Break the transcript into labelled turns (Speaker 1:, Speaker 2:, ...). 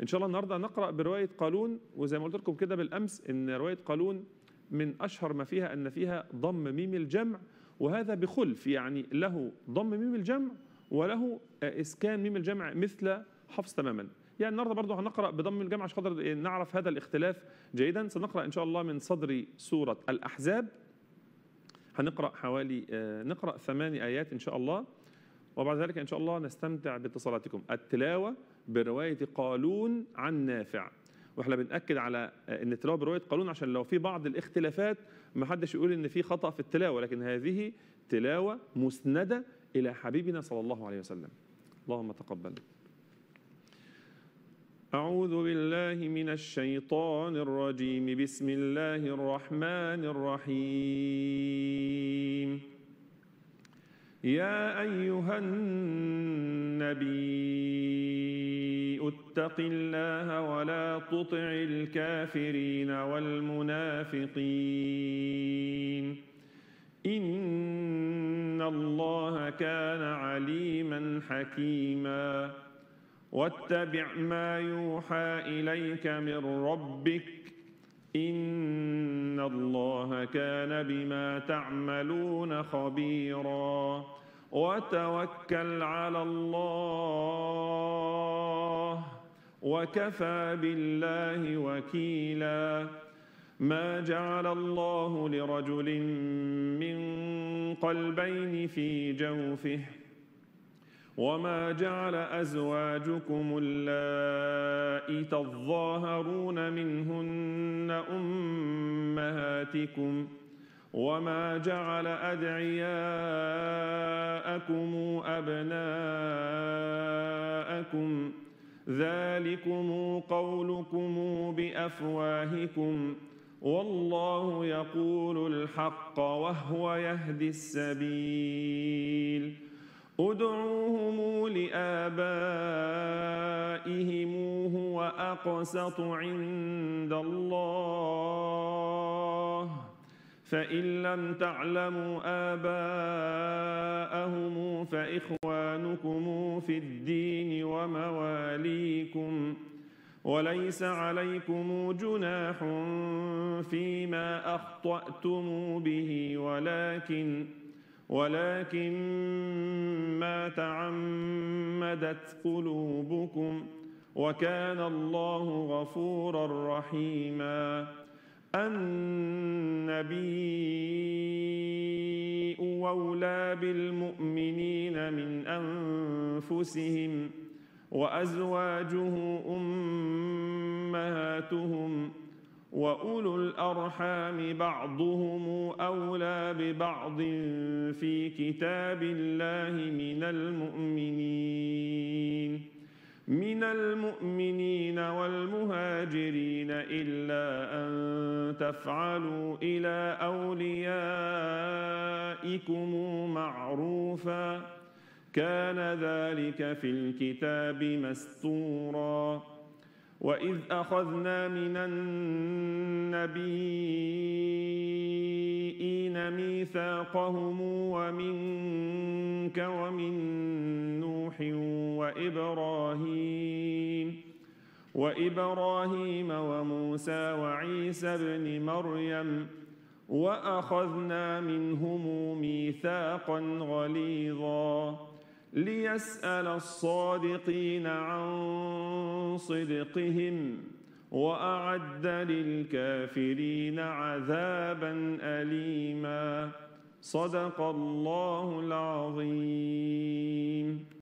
Speaker 1: إن شاء الله النهاردة نقرأ برواية قالون، وزي ما قلت لكم كده بالأمس إن رواية قالون من أشهر ما فيها أن فيها ضم ميم الجمع، وهذا بخلف، يعني له ضم ميم الجمع وله إسكان ميم الجمع مثل حفص تماما. يعني النهارده برضه هنقرأ بضم الجمع عشان خاطر نعرف هذا الاختلاف جيدا. سنقرأ إن شاء الله من صدر سورة الأحزاب، هنقرأ حوالي نقرأ 8 آيات إن شاء الله، وبعد ذلك إن شاء الله نستمتع باتصالاتكم. التلاوة برواية قالون عن نافع، واحنا بنأكد على ان التلاوة برواية قالون عشان لو في بعض الاختلافات ما حدش يقول ان في خطأ في التلاوة، لكن هذه تلاوة مسندة إلى حبيبنا صلى الله عليه وسلم. اللهم تقبل. أعوذ بالله من الشيطان الرجيم. بسم الله الرحمن الرحيم. يا أيها النبي اتق الله ولا تطع الكافرين والمنافقين إن الله كان عليما حكيما. واتبع ما يوحى إليك من ربك إن الله كان بما تعملون خبيرا. وتوكل على الله وكفى بالله وكيلا. ما جعل الله لرجل من قلبين في جوفه وما جعل أزواجكم اللائي تظاهرون منهن أمهاتكم وما جعل أدعياءكم أبناءكم ذلكم قولكم بأفواهكم والله يقول الحق وهو يهدي السبيل. ادعوهم لآبائهم هو أقسط عند الله فإن لم تعلموا آباءهم فإخوانكم في الدين ومواليكم وليس عليكم جناح فيما أخطأتم به ولكن ما تعمدت قلوبكم وكان الله غفورا رحيما. النبي أولى بالمؤمنين من أنفسهم وأزواجه أمهاتهم وأولو الأرحام بعضهم أولى ببعض في كتاب الله من المؤمنين والمهاجرين إلا أن تفعلوا إلى أوليائكم معروفا كان ذلك في الكتاب مستورا. وإذ أخذنا من النبيين ميثاقهم ومنك ومن نوح وإبراهيم وموسى وعيسى ابن مريم وأخذنا منهم ميثاقا غليظا ليسأل الصادقين عن صدقهم وأعد للكافرين عذابا أليما. صدق الله العظيم.